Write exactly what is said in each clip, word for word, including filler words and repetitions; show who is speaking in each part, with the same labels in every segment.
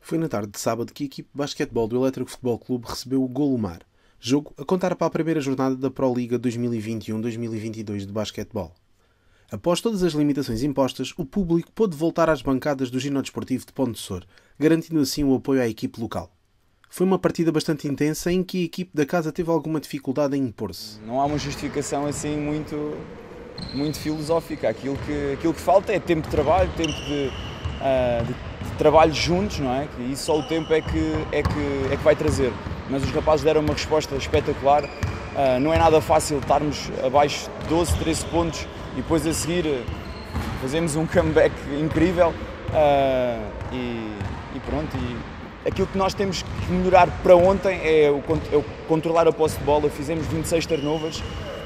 Speaker 1: Foi na tarde de sábado que a equipe de basquetebol do Elétrico Futebol Clube recebeu o Golomar, jogo a contar para a primeira jornada da Pro Liga dois mil e vinte e um dois mil e vinte e dois de basquetebol. Após todas as limitações impostas, o público pôde voltar às bancadas do Ginásio Desportivo de Ponte de Sor, garantindo assim o apoio à equipe local. Foi uma partida bastante intensa em que a equipe da casa teve alguma dificuldade em impor-se.
Speaker 2: Não há uma justificação assim muito, muito filosófica. Aquilo que, aquilo que falta é tempo de trabalho, tempo de, uh, de, de trabalho juntos, não é? E só o tempo é que, é, que, é que vai trazer. Mas os rapazes deram uma resposta espetacular. Uh, não é nada fácil estarmos abaixo de doze, treze pontos e depois a seguir fazemos um comeback incrível. Uh, e, e pronto. E, Aquilo que nós temos que melhorar para ontem é o, é o controlar a posse de bola. Fizemos vinte e seis turnovers.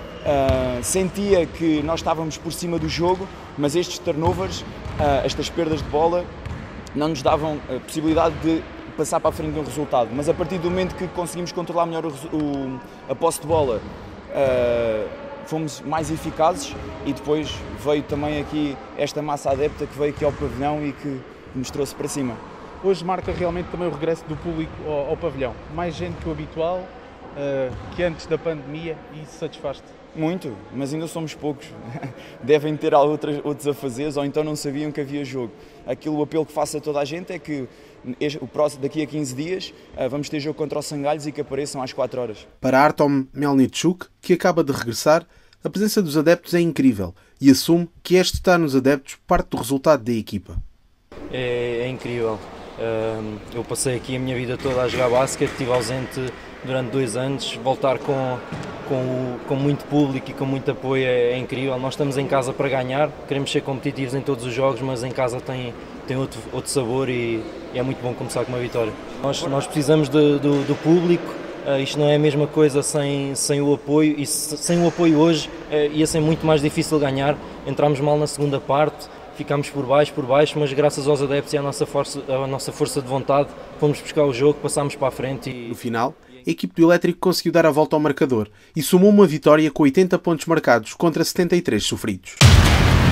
Speaker 2: Uh, sentia que nós estávamos por cima do jogo, mas estes turnovers, uh, estas perdas de bola, não nos davam a possibilidade de passar para a frente de um resultado. Mas a partir do momento que conseguimos controlar melhor o, o, a posse de bola, uh, fomos mais eficazes e depois veio também aqui esta massa adepta que veio aqui ao pavilhão e que nos trouxe para cima.
Speaker 3: Hoje marca realmente também o regresso do público ao, ao pavilhão. Mais gente que o habitual, uh, que antes da pandemia, e isso satisfaz-te?
Speaker 2: Muito, mas ainda somos poucos. Devem ter outras, outros afazeres ou então não sabiam que havia jogo. Aquilo, o apelo que faço a toda a gente é que o próximo, daqui a quinze dias uh, vamos ter jogo contra o Sangalhos e que apareçam às quatro horas.
Speaker 1: Para Artom Melnichuk, que acaba de regressar, a presença dos adeptos é incrível e assume que este estar nos adeptos parte do resultado da equipa.
Speaker 4: É, é incrível. Eu passei aqui a minha vida toda a jogar basquete, estive ausente durante dois anos, voltar com, com, o, com muito público e com muito apoio é, é incrível. Nós estamos em casa para ganhar, queremos ser competitivos em todos os jogos, mas em casa tem, tem outro, outro sabor e, e é muito bom começar com uma vitória. Nós, nós precisamos de, do, do público, uh, isto não é a mesma coisa sem, sem o apoio, e se, sem o apoio hoje uh, ia ser muito mais difícil ganhar. Entramos mal na segunda parte, ficámos por baixo, por baixo, mas graças aos adeptos e à nossa força, à nossa força de vontade, fomos buscar o jogo, passámos para a frente. E...
Speaker 1: No final, a equipe do Elétrico conseguiu dar a volta ao marcador e somou uma vitória com oitenta pontos marcados contra setenta e três sofridos.